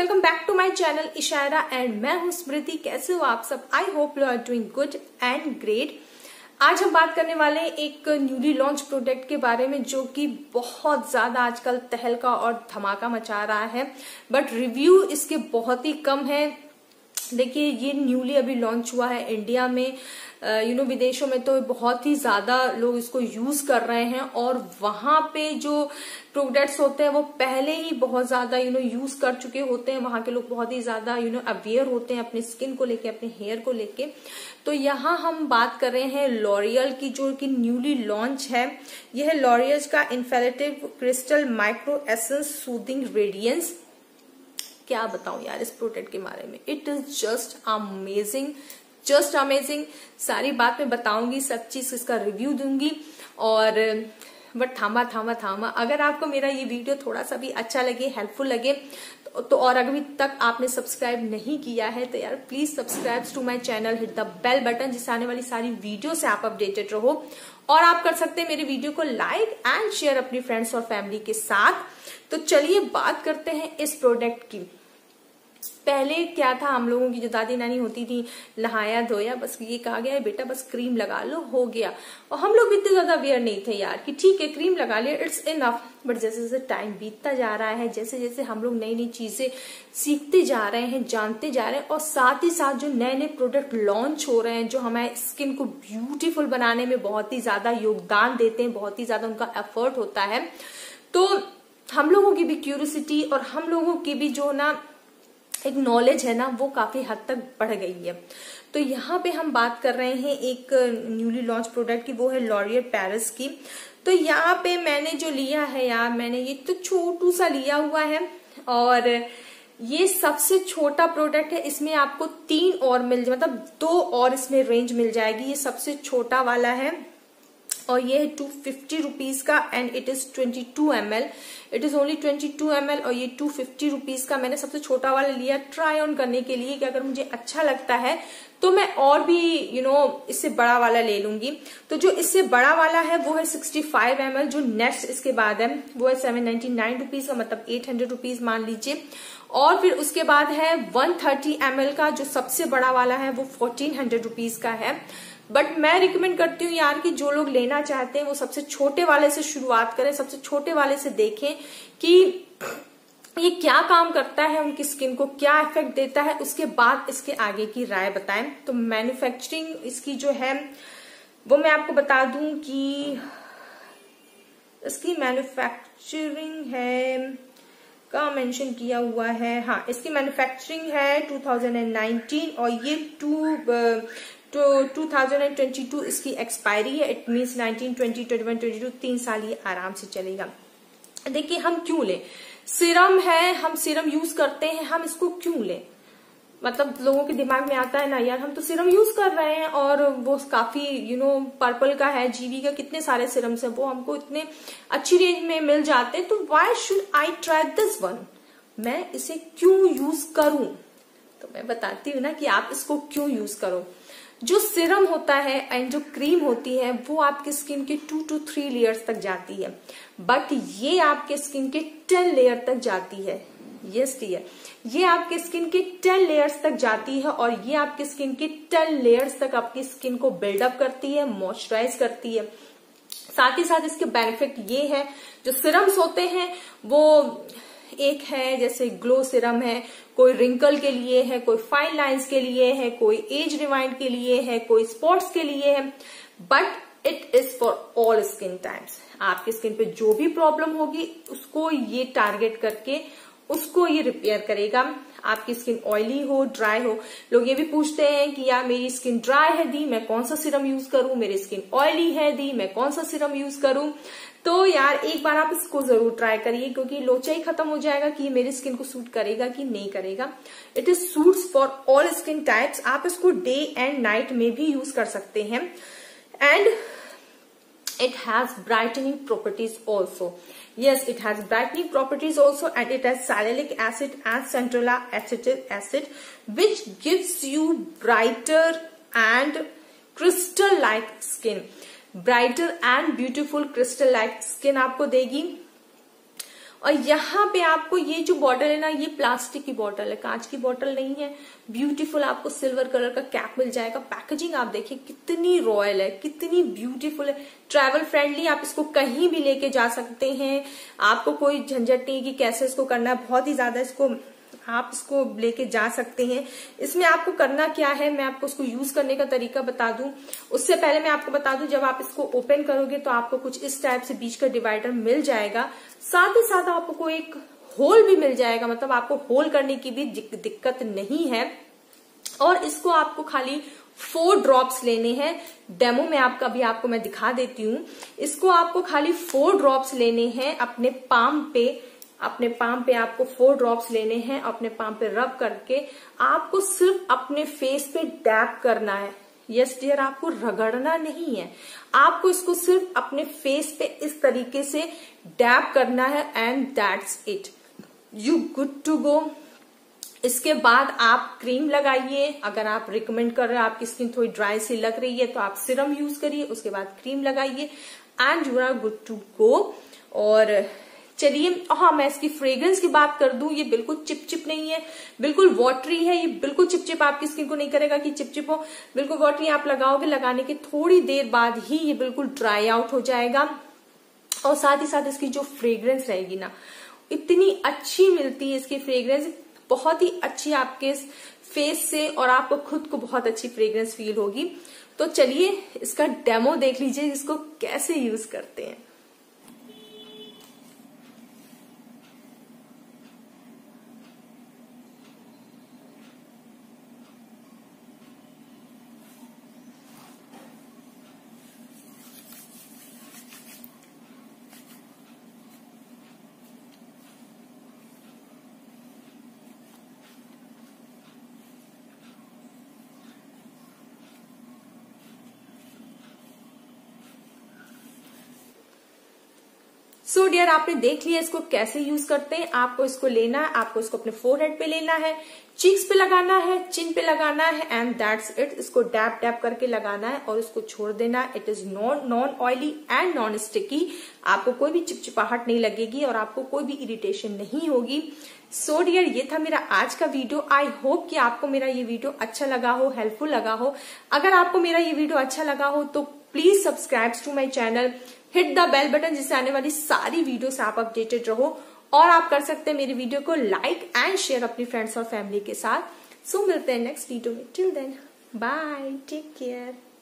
Welcome back to my channel Ishara and मैं हूं स्मृति। कैसे हो आप सब? I hope you are doing good and great. आज हम बात करने वाले हैं एक न्यूली लॉन्च प्रोडक्ट के बारे में जो कि बहुत ज्यादा आजकल तहलका और धमाका मचा रहा है, बट रिव्यू इसके बहुत ही कम है। देखिए, ये न्यूली अभी लॉन्च हुआ है इंडिया में। विदेशों में तो बहुत ही ज्यादा लोग इसको यूज कर रहे हैं और वहां पे जो प्रोडक्ट्स होते हैं वो पहले ही बहुत ज्यादा यूज कर चुके होते हैं। वहां के लोग बहुत ही ज्यादा अवेयर होते हैं अपने स्किन को लेके, अपने हेयर को लेके। तो यहाँ हम बात कर रहे हैं लॉरियल की, जो कि न्यूली लॉन्च है। यह है लॉरियल का infallible crystal micro essence soothing radiance. क्या बताऊं यार इस प्रोडक्ट के बारे में, it is just amazing, just amazing. सारी बात मैं बताऊंगी, सब चीज इसका रिव्यू दूंगी। और बट थामा अगर आपको मेरा ये वीडियो थोड़ा सा भी अच्छा लगे, हेल्पफुल लगे तो और अभी तक आपने सब्सक्राइब नहीं किया है तो यार please subscribe to my channel, hit the bell button, जिससे आने वाली सारी वीडियो से आप अपडेटेड रहो। और आप कर सकते हैं मेरे वीडियो को लाइक एंड शेयर अपनी फ्रेंड्स और फैमिली के साथ। तो चलिए बात करते हैं इस प्रोडक्ट की। पहले क्या था, हम लोगों की जो दादी नानी होती थी, नहाया धोया बस ये कहा गया है बेटा बस क्रीम लगा लो, हो गया। और हम लोग भी इतने ज्यादा अवेयर नहीं थे यार कि ठीक है क्रीम लगा लिया, इट्स इनफ। बट जैसे जैसे टाइम बीतता जा रहा है, जैसे जैसे हम लोग नई नई चीजें सीखते जा रहे हैं, जानते जा रहे हैं, और साथ ही साथ जो नए नए प्रोडक्ट लॉन्च हो रहे हैं जो हमारे स्किन को ब्यूटीफुल बनाने में बहुत ही ज्यादा योगदान देते हैं, बहुत ही ज्यादा उनका एफर्ट होता है, तो हम लोगों की भी क्यूरियोसिटी और हम लोगों की भी जो ना एक नॉलेज है ना, वो काफी हद तक बढ़ गई है। तो यहाँ पे हम बात कर रहे हैं एक न्यूली लॉन्च प्रोडक्ट की, वो है लॉरियल पेरिस की। तो यहाँ पे मैंने जो लिया है यार, मैंने ये तो छोटू सा लिया हुआ है और ये सबसे छोटा प्रोडक्ट है। इसमें आपको 3 और मतलब 2 और इसमें रेंज मिल जाएगी। ये सबसे छोटा वाला है और ये है 250 रुपीज का and it is 22 ml। It is only 22 ml और ये 250 रुपीज का। मैंने सबसे छोटा वाला लिया ट्राई ऑन करने के लिए कि अगर मुझे अच्छा लगता है तो मैं और भी इससे बड़ा वाला ले लूंगी। तो जो इससे बड़ा वाला है वो है 65 ml। जो नेक्स्ट इसके बाद है वो है 799 रुपीज का, मतलब 800 रुपीज मान लीजिए। और फिर उसके बाद है 130 ml का, जो सबसे बड़ा वाला है वो 1400 रुपीज का है। बट मैं रिकमेंड करती हूँ यार कि जो लोग लेना चाहते हैं वो सबसे छोटे वाले से शुरुआत करें, सबसे छोटे वाले से देखें कि ये क्या काम करता है, उनकी स्किन को क्या इफेक्ट देता है, उसके बाद इसके आगे की राय बताएं। तो मैन्युफैक्चरिंग इसकी जो है वो मैं आपको बता दूं कि इसकी मैन्युफैक्चरिंग है का मेंशन किया हुआ है। हाँ, इसकी मैन्युफैक्चरिंग है 2019 और ये 2022 इसकी एक्सपायरी है। इट मीन्स 19, 20, 21, 22 3 साल ये आराम से चलेगा। देखिए हम क्यों लें, सीरम है, हम सीरम यूज करते हैं, हम इसको क्यों लें? मतलब लोगों के दिमाग में आता है ना यार, हम तो सीरम यूज कर रहे हैं और वो काफी पर्पल का है, जीवी का, कितने सारे सीरम्स है, वो हमको इतने अच्छी रेंज में मिल जाते हैं, तो why should I try this one? मैं इसे क्यों यूज करूं? तो मैं बताती हूँ ना कि आप इसको क्यों यूज करो। जो सीरम होता है एंड जो क्रीम होती है वो आपकी स्किन के 2 to 3 लेयर्स तक जाती है, बट ये आपके स्किन के 10 लेयर तक जाती है। यस डियर, ये आपके स्किन के 10 लेयर्स तक जाती है और ये आपके स्किन के 10 लेयर्स तक आपकी स्किन को बिल्डअप करती है, मॉइस्चराइज करती है। साथ ही साथ इसके बेनिफिट ये है, जो सीरम्स होते हैं वो एक है जैसे ग्लो सीरम है, कोई रिंकल के लिए है, कोई फाइन लाइंस के लिए है, कोई एज रिवाइंड के लिए है, कोई स्पॉट्स के लिए है, but it is for all skin types. आपकी स्किन पे जो भी प्रॉब्लम होगी उसको ये टारगेट करके उसको ये रिपेयर करेगा। आपकी स्किन ऑयली हो, ड्राई हो, लोग ये भी पूछते हैं कि यार मेरी स्किन ड्राई है दी, मैं कौन सा सीरम यूज करूं, मेरी स्किन ऑयली है दी, मैं कौन सा सीरम यूज करूं। तो यार एक बार आप इसको जरूर ट्राई करिए, क्योंकि लोचा ही खत्म हो जाएगा कि ये मेरी स्किन को सूट करेगा कि नहीं करेगा। It is suits for all skin types. आप इसको डे एंड नाइट में भी यूज कर सकते हैं and it has brightening properties also. Yes, it has brightening properties also, and it has salicylic acid and centrala acetic acid, which gives you brighter and crystal like skin. Brighter and beautiful crystal like skin आपको देगी। और यहाँ पे आपको ये जो bottle है ना, ये प्लास्टिक की बॉटल है, कांच की बॉटल नहीं है। ब्यूटीफुल आपको सिल्वर कलर का कैप मिल जाएगा। पैकेजिंग आप देखिए कितनी रॉयल है, कितनी ब्यूटीफुल है, ट्रैवल फ्रेंडली। आप इसको कहीं भी लेके जा सकते हैं, आपको कोई झंझट नहीं कि कैसे इसको करना है। बहुत ही ज्यादा इसको आप इसको लेके जा सकते हैं। इसमें आपको करना क्या है, मैं आपको इसको यूज करने का तरीका बता दूं। उससे पहले मैं आपको बता दूं, जब आप इसको ओपन करोगे तो आपको कुछ इस टाइप से बीच का डिवाइडर मिल जाएगा। साथ ही साथ आपको एक होल भी मिल जाएगा, मतलब आपको होल करने की भी दिक्कत नहीं है। और इसको आपको खाली 4 ड्रॉप्स लेने हैं। डेमो में आपको मैं दिखा देती हूँ। इसको आपको खाली 4 ड्रॉप्स लेने हैं अपने पाम पे आपको 4 ड्रॉप्स लेने हैं। अपने पाम पे रब करके आपको सिर्फ अपने फेस पे डैप करना है। यस डियर, आपको रगड़ना नहीं है, आपको इसको सिर्फ अपने फेस पे इस तरीके से डैप करना है and that's it, you good to go. इसके बाद आप क्रीम लगाइए। अगर आप रिकमेंड कर रहे हैं, आपकी स्किन थोड़ी ड्राई सी लग रही है, तो आप सिरम यूज करिए, उसके बाद क्रीम लगाइए and you are good to go. और चलिए, हाँ, मैं इसकी फ्रेग्रेंस की बात कर दूं, ये बिल्कुल चिपचिप नहीं है, बिल्कुल वाटरी है। ये बिल्कुल चिपचिप आपकी स्किन को नहीं करेगा कि चिपचिप हो, बिल्कुल वाटरी। आप लगाओगे, लगाने के थोड़ी देर बाद ही ये बिल्कुल ड्राई आउट हो जाएगा। और साथ ही साथ इसकी जो फ्रेग्रेंस रहेगी ना, इतनी अच्छी मिलती है इसकी फ्रेग्रेंस, बहुत ही अच्छी आपके फेस से, और आपको खुद को बहुत अच्छी फ्रेग्रेंस फील होगी। तो चलिए इसका डेमो देख लीजिए, इसको कैसे यूज करते हैं। सो डियर, आपने देख लिया इसको कैसे यूज करते हैं। आपको इसको लेना है, आपको इसको अपने फोरहेड पे लेना है, चीक्स पे लगाना है, चिन पे लगाना है एंड दैट्स इट। इसको डैप डैप करके लगाना है और इसको छोड़ देना है। It is non oily and non sticky. आपको कोई भी चिपचिपाहट नहीं लगेगी और आपको कोई भी इरिटेशन नहीं होगी। सो डियर, ये था मेरा आज का वीडियो। आई होप कि आपको मेरा ये वीडियो अच्छा लगा हो, हेल्पफुल लगा हो। अगर आपको मेरा ये वीडियो अच्छा लगा हो तो please subscribe to my channel, hit the bell button, जिससे आने वाली सारी वीडियो से आप अपडेटेड रहो। और आप कर सकते हैं मेरी वीडियो को लाइक एंड शेयर अपनी फ्रेंड्स और फैमिली के साथ। सो मिलते हैं नेक्स्ट वीडियो में। Till then, bye, take care.